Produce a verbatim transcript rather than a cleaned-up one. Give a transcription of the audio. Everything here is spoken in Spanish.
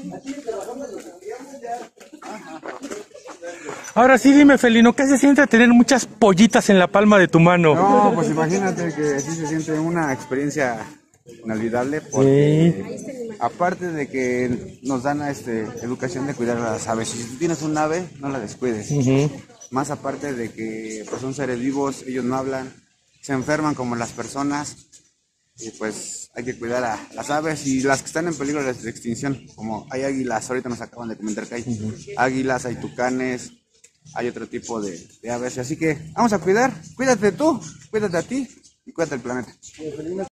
Ahora sí dime, Felino, ¿qué se siente tener muchas pollitas en la palma de tu mano? No, pues imagínate que sí se siente una experiencia inolvidable porque sí. Aparte de que nos dan este, educación de cuidar a las aves, si tú tienes un ave, no la descuides. Uh-huh. Más aparte de que pues, son seres vivos, ellos no hablan, se enferman como las personas y pues hay que cuidar a las aves y las que están en peligro de extinción, como hay águilas, ahorita nos acaban de comentar que hay uh-huh. águilas, hay tucanes, hay otro tipo de, de aves, así que vamos a cuidar, cuídate tú, cuídate a ti y cuídate el planeta.